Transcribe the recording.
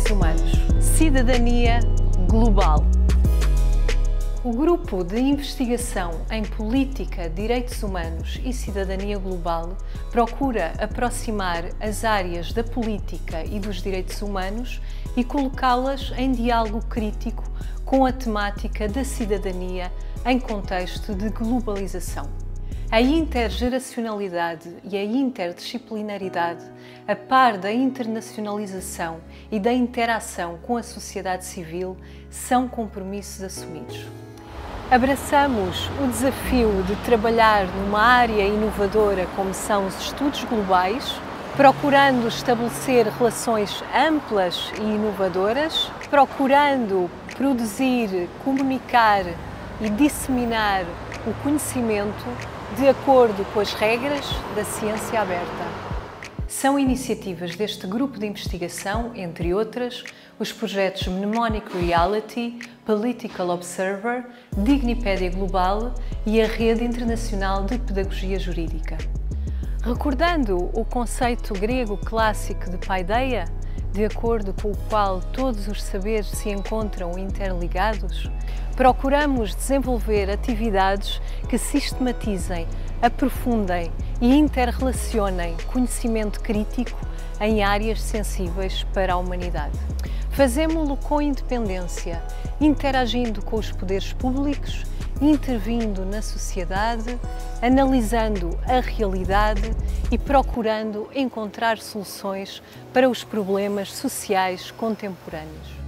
direitos humanos. Cidadania global. O Grupo de Investigação em Política, Direitos Humanos e Cidadania Global procura aproximar as áreas da política e dos direitos humanos e colocá-las em diálogo crítico com a temática da cidadania em contexto de globalização. A intergeracionalidade e a interdisciplinaridade, a par da internacionalização e da interação com a sociedade civil, são compromissos assumidos. Abraçamos o desafio de trabalhar numa área inovadora como são os estudos globais, procurando estabelecer relações amplas e inovadoras, procurando produzir, comunicar e disseminar o conhecimento de acordo com as regras da ciência aberta. São iniciativas deste grupo de investigação, entre outras, os projetos Mnemonic Reality, Political Observer, Dignipédia Global e a Rede Internacional de Pedagogia Jurídica. Recordando o conceito grego clássico de paideia, de acordo com o qual todos os saberes se encontram interligados, procuramos desenvolver atividades que sistematizem, aprofundem e interrelacionem conhecimento crítico em áreas sensíveis para a humanidade. Fazemo-lo com independência, interagindo com os poderes públicos, intervindo na sociedade, analisando a realidade e procurando encontrar soluções para os problemas sociais contemporâneos.